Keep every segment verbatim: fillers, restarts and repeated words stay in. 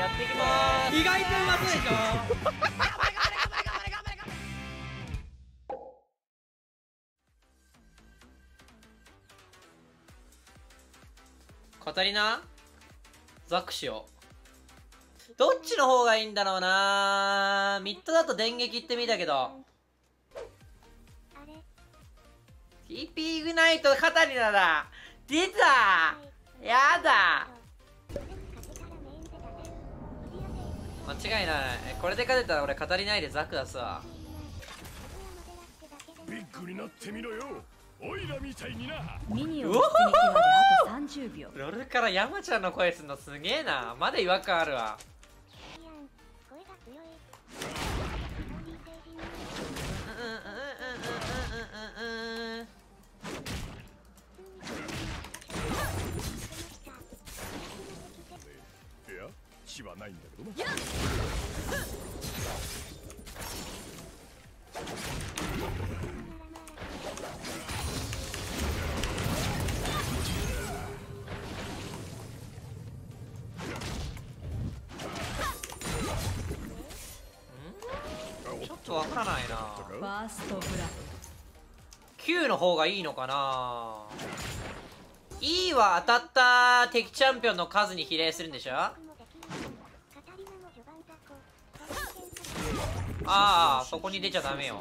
やっていきまーす。 意外とうまそうでしょ。 カタリナザクしよう。どっちの方がいいんだろうな。ミッドだと電撃ってみたけど、 ティーピー イグナイトカタリナだ。出た。やだ、間違いない。これで勝てたら俺語りないでザク出すわ。 ビッグになってみろよ、オイラみたいにな。 ミニオン出撃まであとさんじゅうびょう。 ロールから山ちゃんの声すんのすげえな。まだ違和感あるわ。 いや、血はないんだけどな。 ちょっとわからないな。 ファーストブラッきゅうの方がいいのかな。 E は当たった敵チャンピオンの数に比例するんでしょ。ああ、そこに出ちゃダメよ。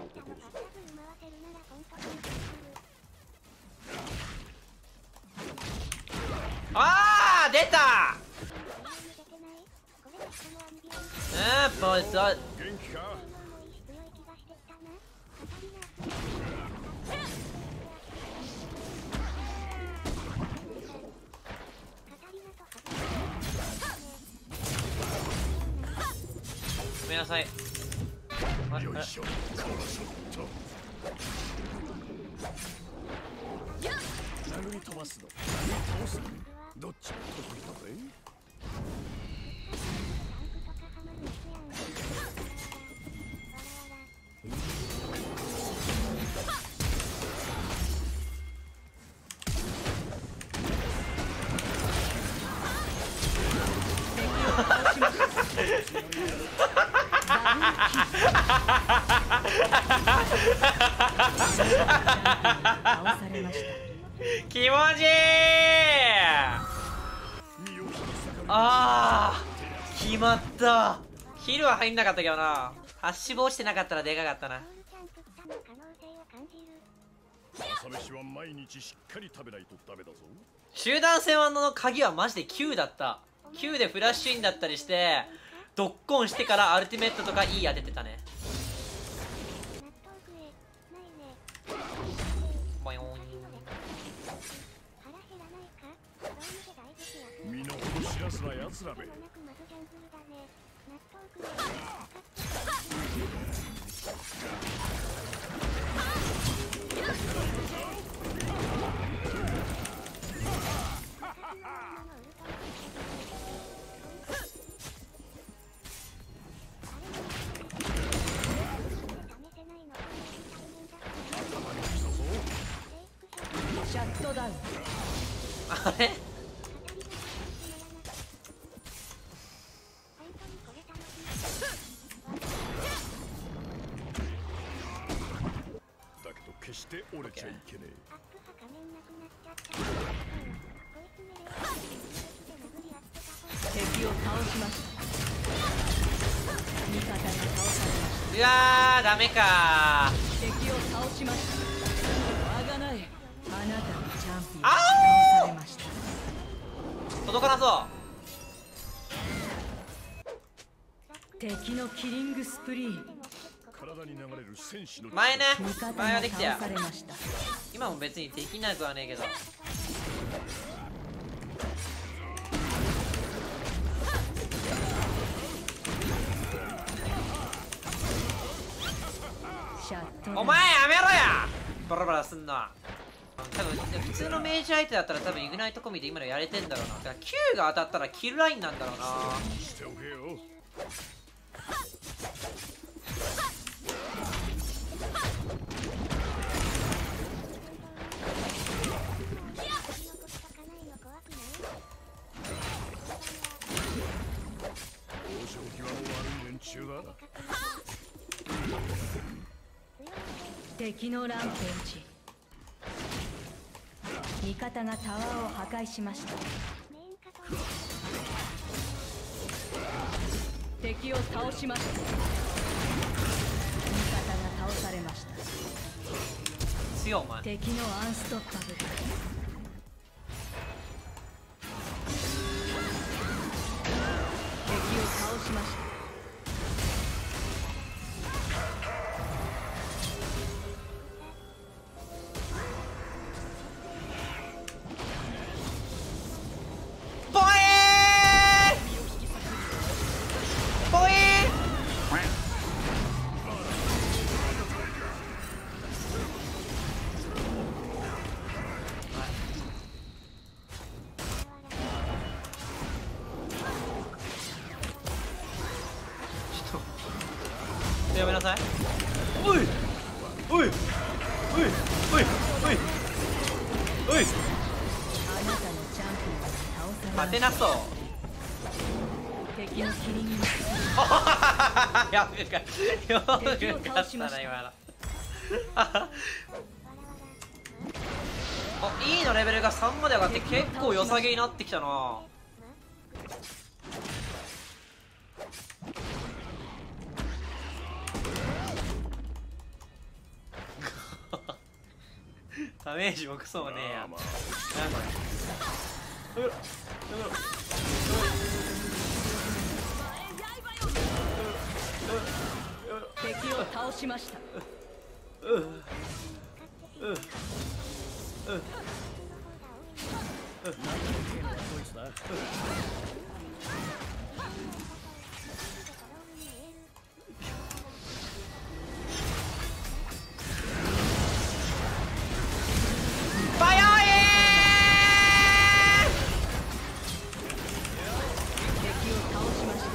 ああ、出た。うん、もうそう。 元気か。 ごめんなさい。あよいしょ、このショット。殴り飛ばすの、倒すの、どっちも得意だぜ。 倒されました。 気持ちいい。あー、決まった。ヒルは入んなかったけどな。足死亡してなかったらでかかったな。 朝飯は毎日しっかり食べないとダメだぞ。 集団戦はの鍵はマジできゅうだった。きゅうでフラッシュインだったりしてドッコンしてからアルティメットとか E 当ててたね。ボヨーン。 身の程知らずなやつらべ。 シャットダウン。 あれ、 だけど決して折れちゃいけねえ。 敵を倒しました。味方が倒されました。 うわー、ダメかー。 敵を倒しました。我がないあなたのチャンピオンがあ倒されました。 届かなそ敵のキリングスプリー。 体に流れる戦士のう。前ね、 味方前はができたよ倒。されました。 今も別にできなくはねえけど。 シャットダウン。 お前やめろや、バラバラすんな。多分普通の明治相手だったら多分イグナイト込みで今のやれてんだろうな。だからきゅうが当たったらキルラインなんだろうな。 しておけよ。 際の悪い連中だ。 敵のランページ。味方がタワーを破壊しました。敵を倒しました。味方が倒されました。 強いお前。 敵のアンストッパブル。敵を倒しました。 ボエーボエーやめなさい。おいおいおいおいおいおいおい、 あなたのチャンピオンが倒されま勝てした。 なそう。 敵のキリングやべえかよく敵を倒しました勝ったな今の。あ、E のレベルがさんまで上がって結構良さげになってきたな。ダメージもクソもねえや。なんこれ。やめろやめろ。 敵を倒しました。 バイオイ敵を倒しました。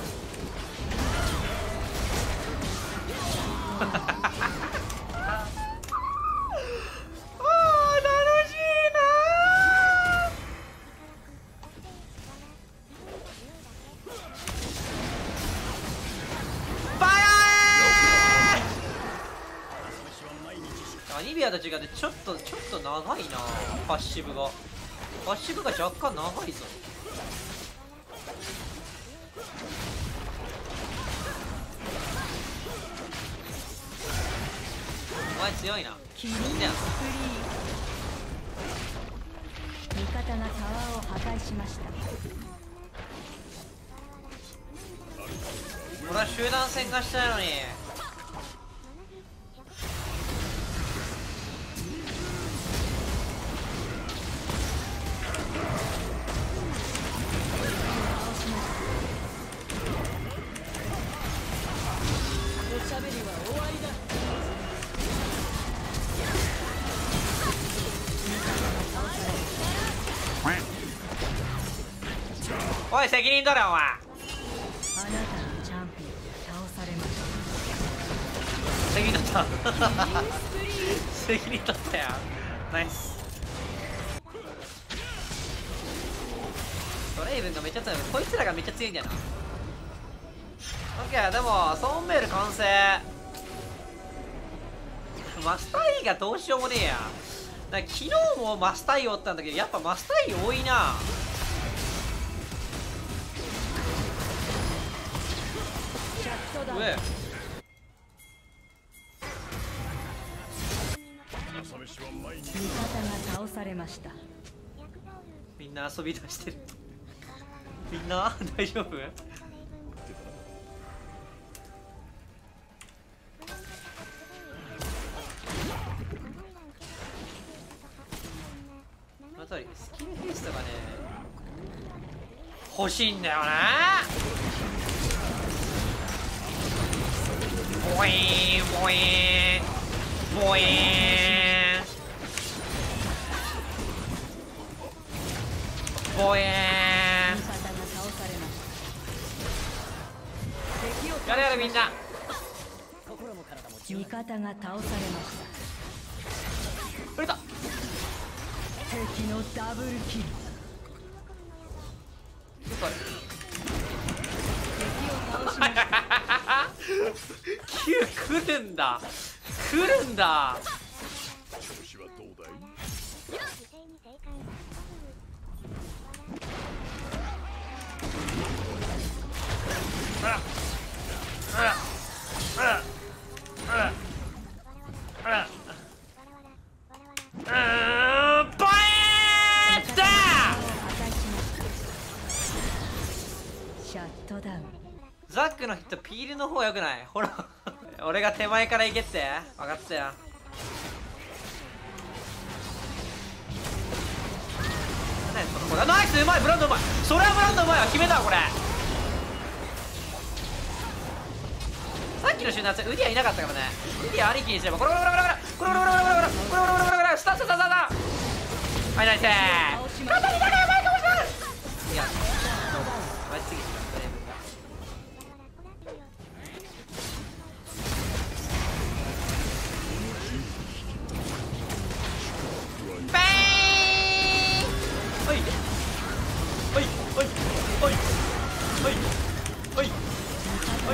あー楽しいなー。バイオイアニビアと違ってちょっとちょっと長いなパッシブが。パッシブが若干長いぞ。お前強いな。 キリンいいんだよ。 スプリー。味方がタワーを破壊しました。 俺は集団戦がしたいのに。 おしゃべりは終わりだ。 おい責任取れお前。 あなたのチャンピオンが倒されました。 責任取った責任取ったよ。ナイス。ドレイブンがめっちゃ強い。こいつらがめっちゃ強いんだよな。オッケー、でもソンメール完成。マスター E がどうしようもねえや。なんか昨日もマスター E おったんだけど、やっぱマスター E 多いな。 シャットダウン。 上朝飯は毎日味方が倒されました。 みんな遊び出してる。みんな大丈夫？あたりスキルフェイスとかね欲しいんだよな。ボイーンボイーンボイーン。ボイーン。 味方が倒されました。敵を倒しました。 やれやれみんな。 味方が倒されました。 触れた。 敵のダブルキル。 それ敵を倒しました。 きゅう来るんだ来るんだ。 調子はどうだい？ あらあらあらあらあらうーん、ポイント。 シャットダウン。 ザックのヒットピールの方がよくない？ほら俺が手前から行けって分かったよ。何そのこれ、ナイス、うまい、ブランドうまい、それはブランドうまいわ、決めたわこれ。さっきの瞬間ウディはいなかったからね。ウディありきにすればこれこれこれこれこれこれこれこれこれこれこれこれこれこれこれスタスタスタスタ。はい、ナイスー。肩にだけやばいかもしれない。いや前すぎてたフレームが。ベーン。はいはいはいはいはいはいはい。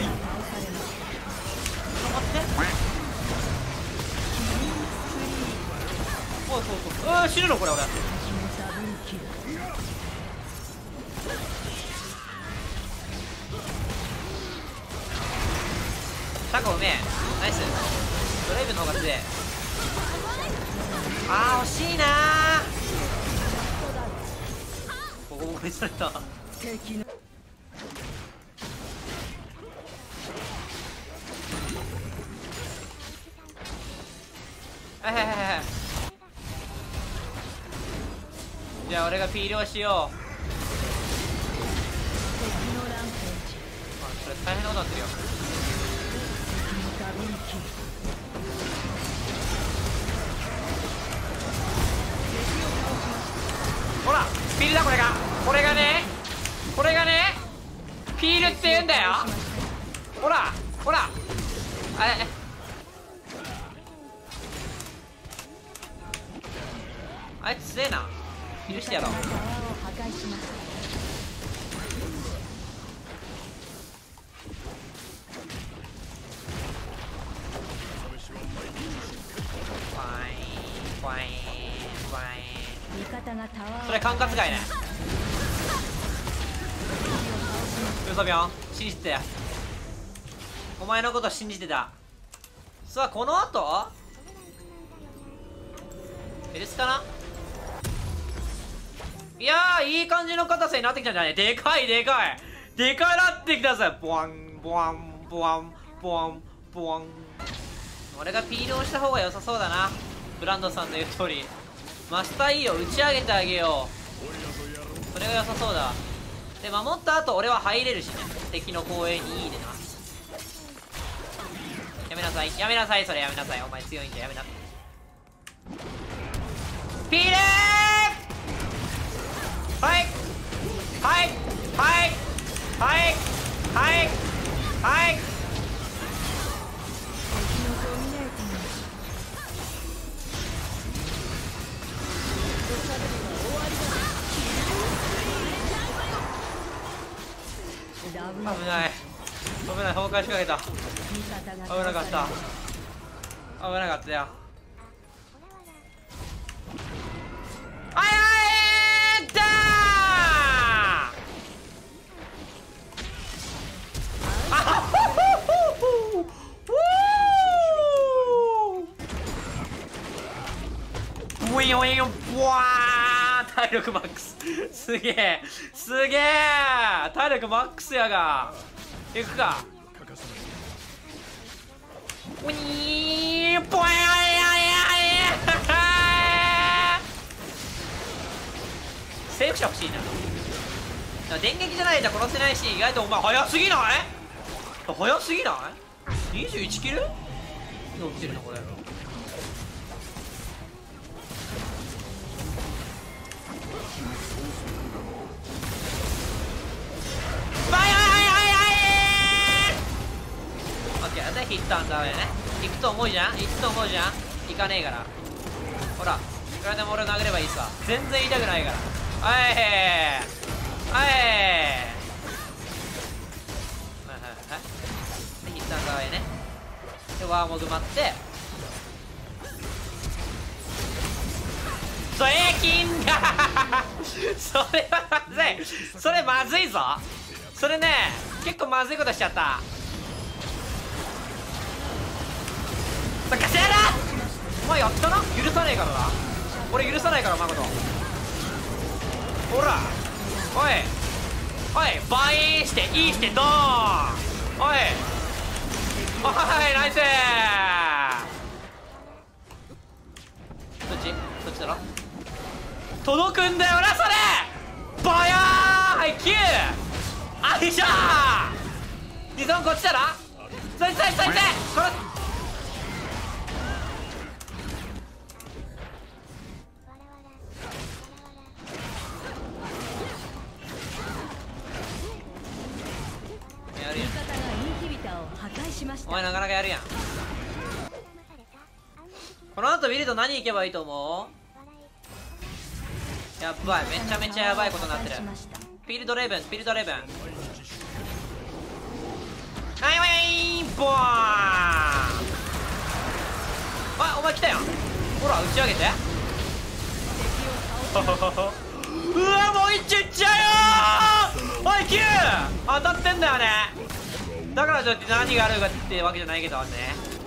待って。そうそうそう。ああ、死ぬのこれ俺。タコうめえ。ナイス。ドライブの方が強え。ああ、惜しいなー。ボコボコにされた。はいはいはいはい。じゃあ俺がピールをしよう。あ、それ大変なことになってるよ。ほらピールだ、これがこれがねこれがねピールって言うんだよ。ほらほらあれ、あいつ強えな。許してやろう。それ管轄外ね。ウソビョン信じてたよ、お前のこと信じてた。さあこの後エルスかな。いやー、いい感じの硬さになってきたんじゃない？でかいでかいでかいなってきたぜ。ボワンボワンボワンボワンボワン。俺がピールをした方が良さそうだな。ブランドさんの言う通りマスター E を打ち上げてあげよう。それが良さそうだ。で守った後俺は入れるしね、敵の公園に E でな。やめなさいやめなさい、それやめなさい、お前強いんじゃやめな。ピールー。はいはいはいはいはいはい。危ない危ない崩壊しかけた。危なかった危なかったよ。あいあいだー。あほほほほウィンウィンブワー。体力マックスすげえすげえ体力マックスやが。いくか。ウィーンポインセーフ者欲しいな。電撃じゃないじゃ殺せないし、意外とお前早すぎない？早すぎない？ にじゅういち キル？乗ってるのこれ。ヒットアンダーウェイね。行くと思うじゃん行くと思うじゃん行かねえから。ほらいくらでも俺を殴ればいいさ。全然痛くないから。はいはいはいはい。でヒットアンダーウェイね。 とワーモグ待って、それ金がそれはまずい、それまずいぞ、それね結構まずいことしちゃった。ガシャラお前やったな、許さねえからな、俺許さないからマコト。ほらおいおい、バインしていいしてドーン、おいおいナイスー。どっちどっちだろ、届くんだよなそれ、バヤーン、はいきゅう、あいしょー、リゾンこっちだな、そいつそいつそいつこれやるやん、 味方がインヒビターを破壊しました。 お前なかなかやるやん。この後ビルド何いけばいいと思う？やばい、めちゃめちゃやばいことになってる。フィールドレイブン、フィールドレイブン、はいはい、ボーン、あ、お前来たやん、ほら打ち上げてうわ、もう一丁いっちゃうよー、おいきゅう当たってんだよね、だからといって何があるかってわけじゃないけどね。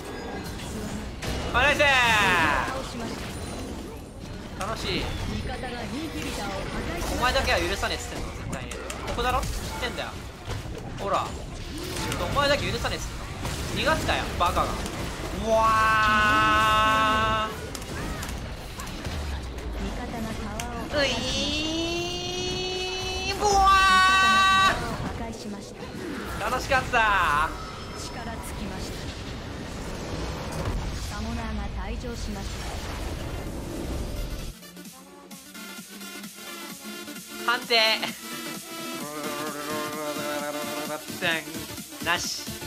ナイスー、楽しい。お前だけは許さねえっつってんの絶対に、ここだろ、知ってんだよ、ほらお前だけ許さねえっつってんの、逃がすかよバカが、うわー、ういー、ボワー、楽しかった。 力尽きました。サモナーが退場しました。 判定なし。